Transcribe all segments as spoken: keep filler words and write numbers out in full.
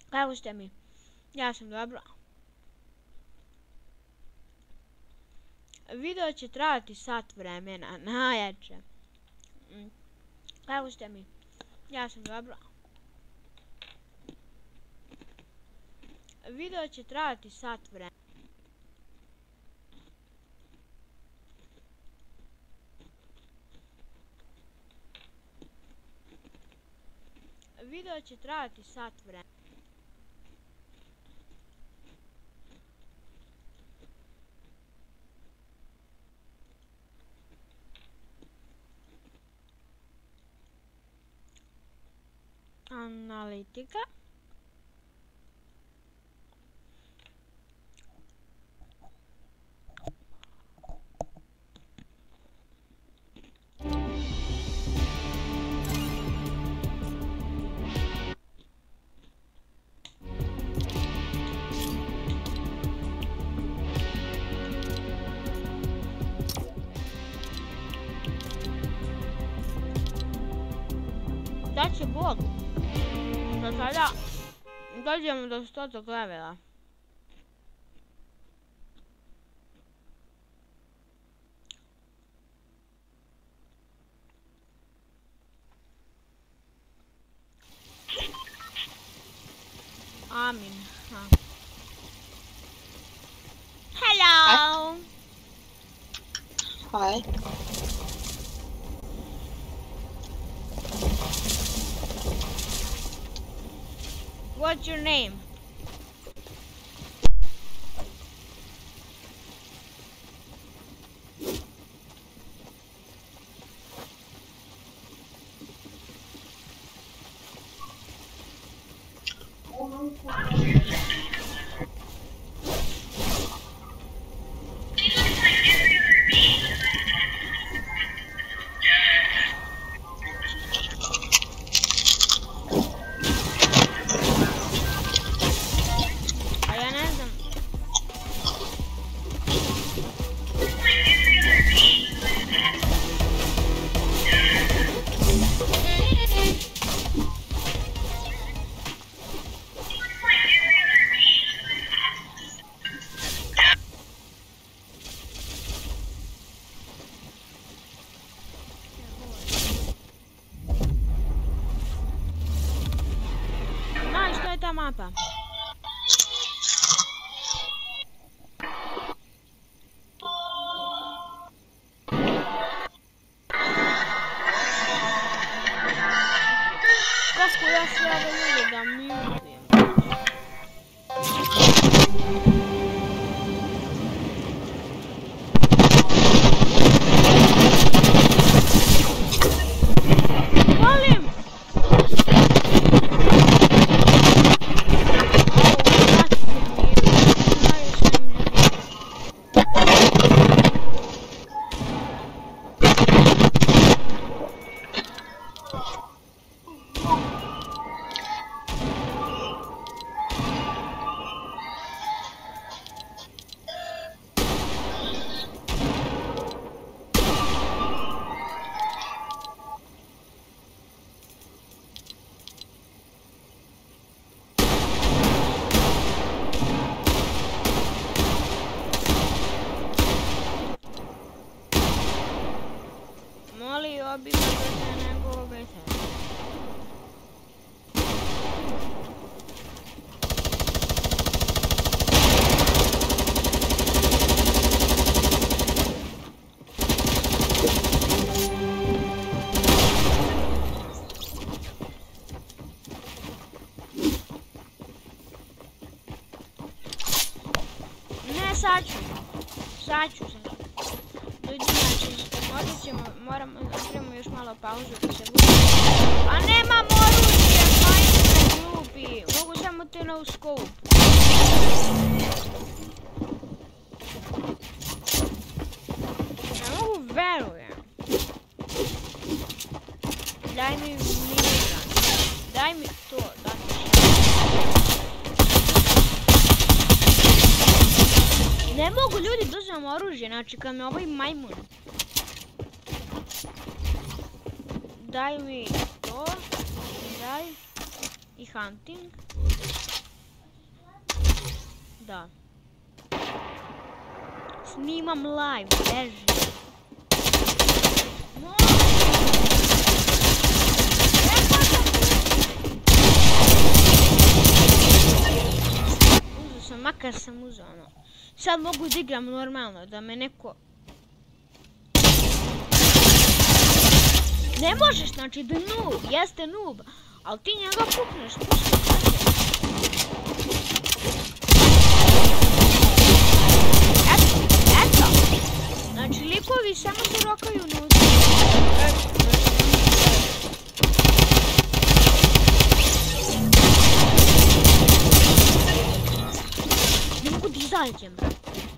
Kako ste mi? Ja sam dobro. Video će trajati sat vremena, najjače. Kako ste mi? Ja sam dobro. Video će trajati sat vremena. Video će trajati sat vremena. Analitika. Da će Bog. Do sada dođemo do stotog levela. Amin. Ha. Hello. Hi. What's your name? Mapa. Kako ja sve ove ljude da mutim? Volim! Molio bi da se nego obećati. Ne, sad ću. Sad ću, sad ću. Ljudi, znači, možda ćemo, moramo, napravimo još malo pauzu da se bude. A nemam oružje, majke glupi. Mogu samo te na scope. Ne mogu, verujem. Daj mi minigun. Daj mi to, daj mi. Ne mogu ljudi da uzmem oružje, znači kad me ovaj majmun. Daj mi to, daj i hunting. Da. Snimam live, beži. Uzeo sam, makar sam uzeo ono. Sad mogu da igram normalno, da me neko... Ne možeš, znači da noob, jeste noob, ali ti njega pukneš, pusti. Eto, eto. Znači likovi samo se rokaju nuzi. Ne mogu da izađem, brate.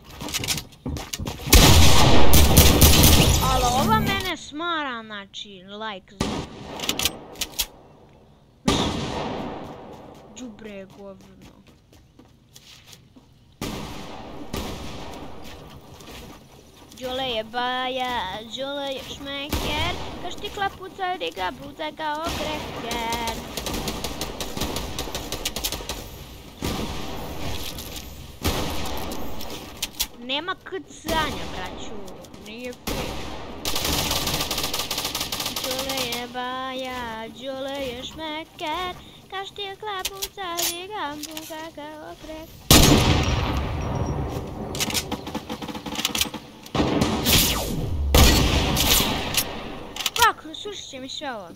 Ali ova mene smara, znači, like za... Đubre govno. Đole je baja, Đole je šmeker, ka štikla puca, riga puca kao kreker. Nema kcanja, braću, nije fair. Đole je baja, Đole je šmeker, ka štikla puca, riga puca kao kreker. Sušit će mi sve ovo.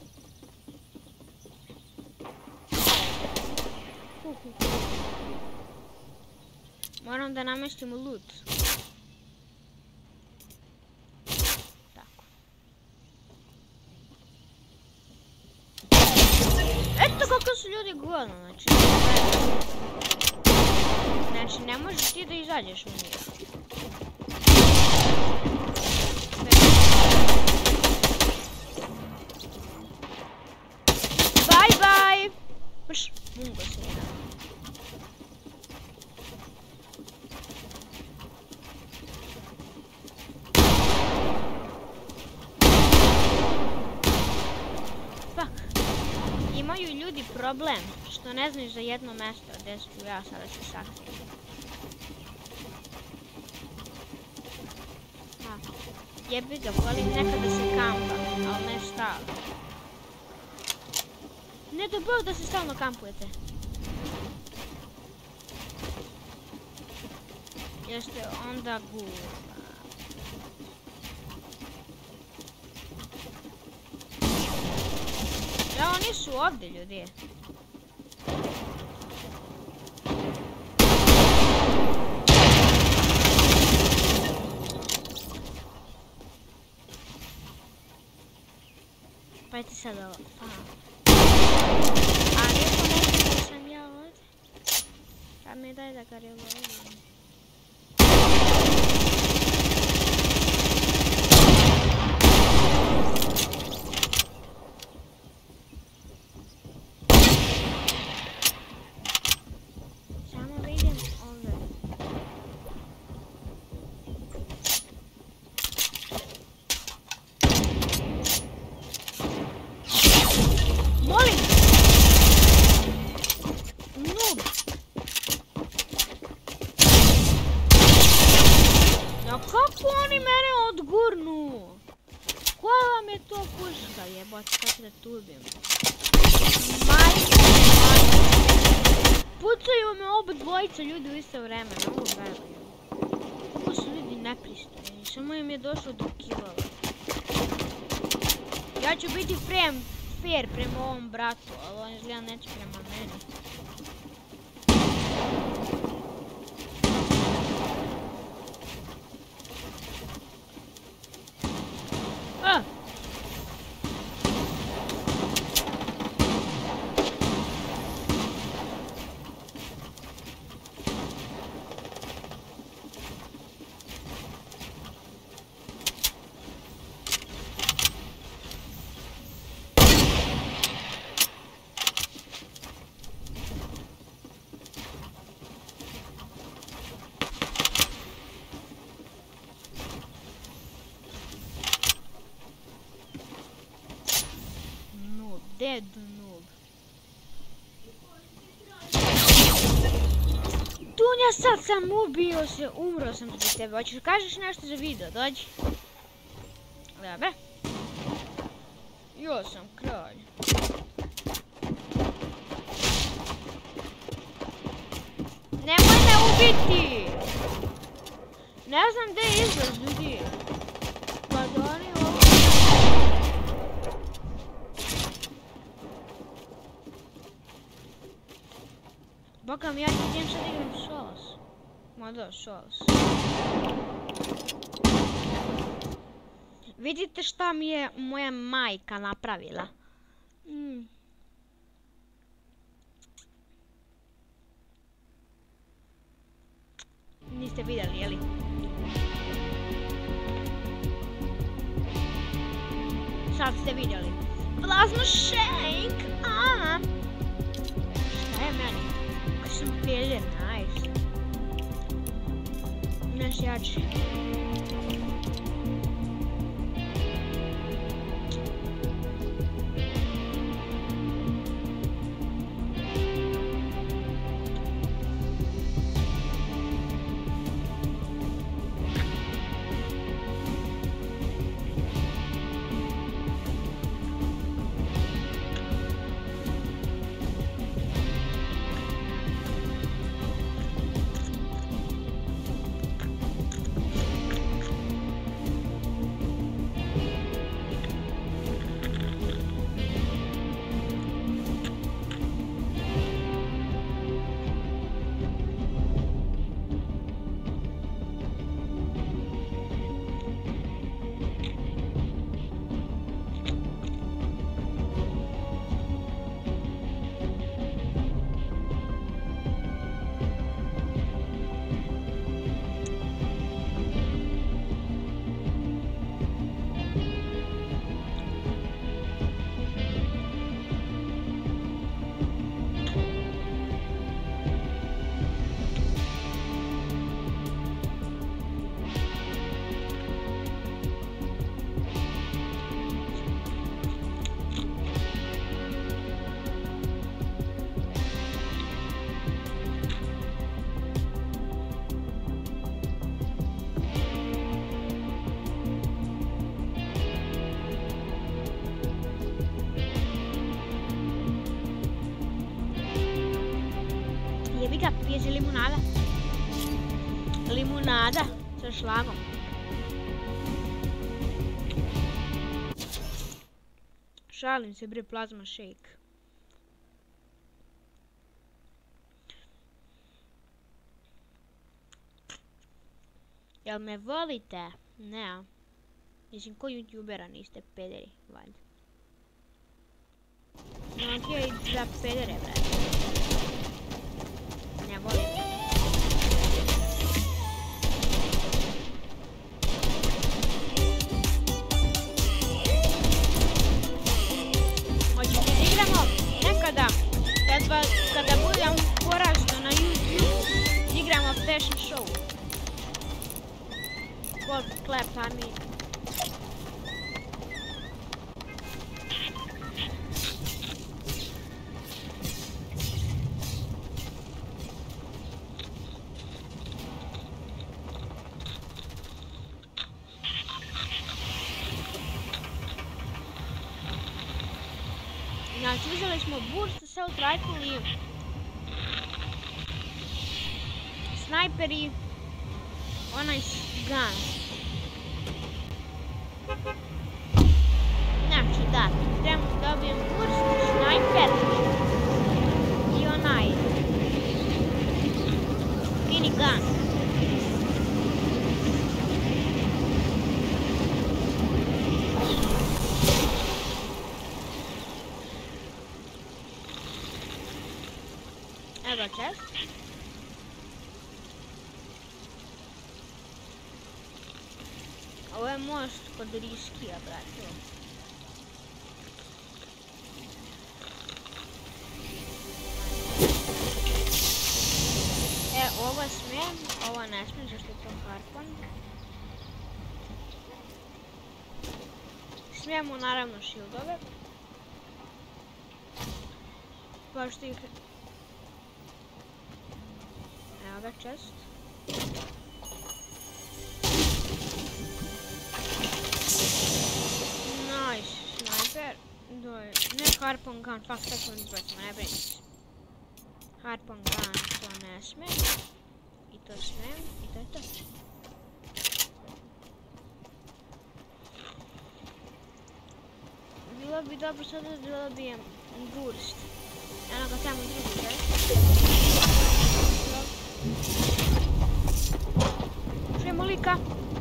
Moram da namestimo loot. Tako. Eto kako su ljudi godno, znači. Znači ne možeš ti da izađeš u njih. Baš, mungo se jedan. Fuck. Imaju ljudi problem što ne znaš za jedno mjesto gdje ću ja sada se sakrijem. Jebi ga, volim nekada se kampa, ali ne stalno. Ne dobro da se stalno kampujete. Jeste onda gurba. Da, oni su ovdje ljudi. Pa ti sad ovo. A neko nešto da sam ja ovdje. Pa mi daj da ga reloadim. Samo vidim ovdje. Molim! Noob! No kako oni mene odgurnu? Koja vam je to puška jebati, kako da tubim? Majke, majke. Pucaju me oba dvojica ljudi u isto vreme, ne mogu verujem. Ovo su ljudi nepristojni, samo im je došlo do killova. Ja ću biti frem. Fair prema ovom bratu, ali on izgleda neće prema meni. Ah! Dead noob. Tu Ja sad sam ubio se, umro sam zbog tebe. Hoćeš kažeš nešto za video, dođi. Dobre. Ja sam kralj. Nemoj me ubiti! Ne znam gdje je izlaz, ljudi. Pa da oni ovo... Bokam, ja ću idem sad igram sos. Ma da, sos. Vidite šta mi je moja majka napravila. Mm. Niste vidjeli, jeli? Sad ste vidjeli. Plazma shake! Aha! Šta je meni? Kako sam peder, nice. Naš jači. Pije se limunada. Limunada sa šlagom. Šalim se bre, plazma shake. Jel me volite? Ne. Mislim, ko youtubera niste pederi, valjda. No, ti je i za pedere, brate. Ne volim. Hoćete da igramo nekada, kada, kada budem porastao na YouTube, igramo fashion show. Pod klepami. Znači, uzeli smo burst, assault rifle i snajper i onaj gun. Znači, da, trebamo da dobijem burst, snajper i onaj mini gun. Evo chest. Ovo je most kod riskija, brate. E, ovo smijem, ovo ne smijem, zašto je to harpon. Smijemo naravno shieldove. Pošto ih... evo ga čest. Nice, snajper. Ne harpun gun, fuck sad ćemo izbacimo, ne brini se. Harpun gun, to ne sme. I to sve, i to je to. Bilo bi dobro sada da dobijem burst. Eno ga tamo drugi, gdje? Čujemo lika.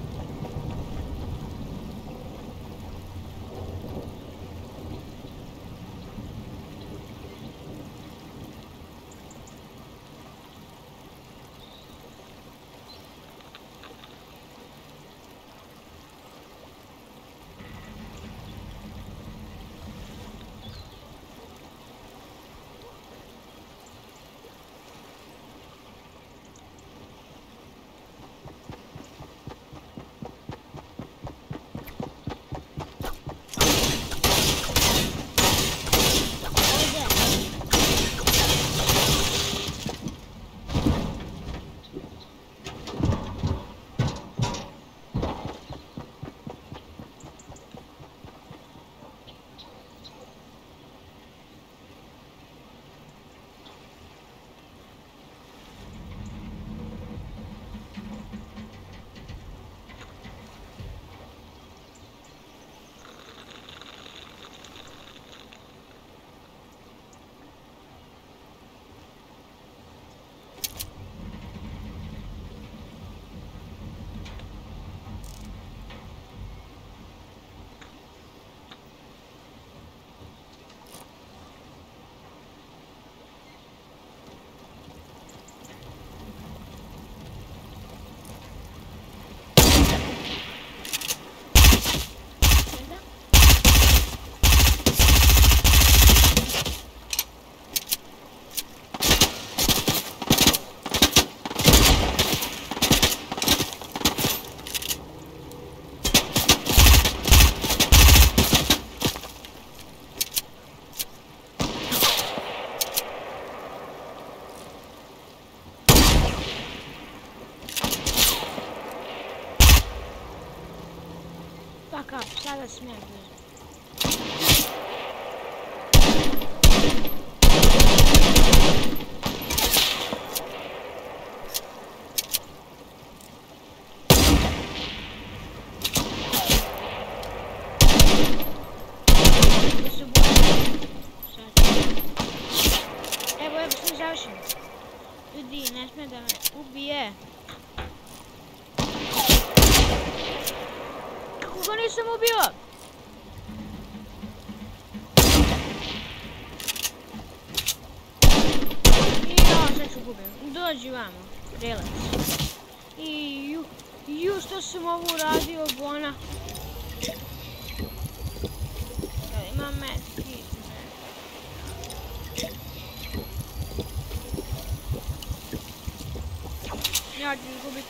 Fuck up, sada smijem blizu. Evo, evo, sve završeno. Ljudi, ne smije da me ubije. Kako nisam ubio? I ja sad ću gubim. Dođi vamo, relax. I ju, ju što sam ovo uradio, bona. Imam metki. Ja ću izgubiti.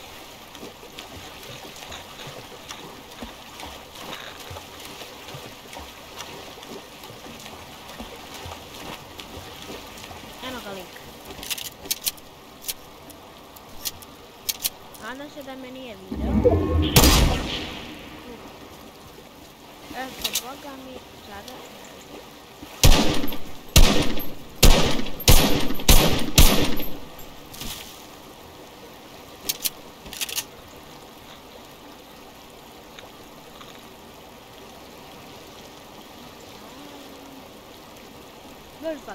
Eno ga lik. Nadam se da me nije video. Eto, boga mi sada. Very fun.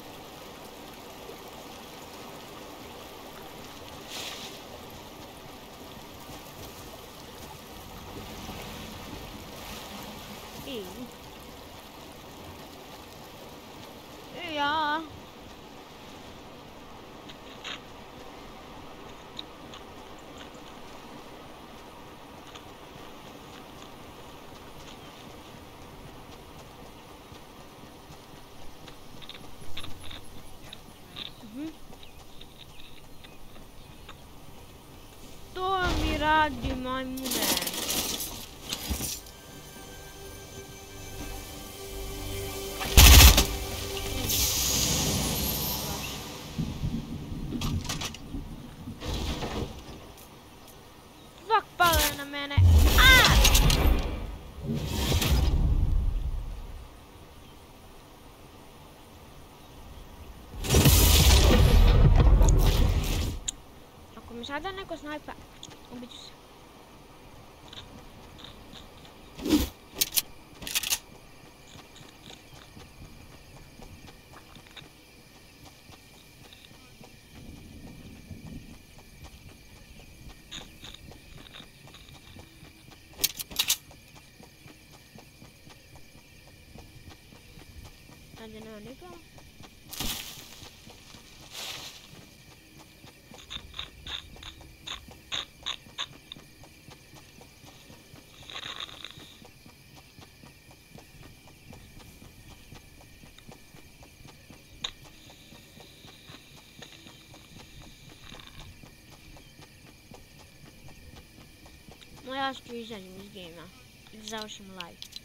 Ja. To mi radi majmune. Sada neko snajpa. Ubit ću se. Ajde, nema niko. No ja ću izađem iz gamea i da završim live.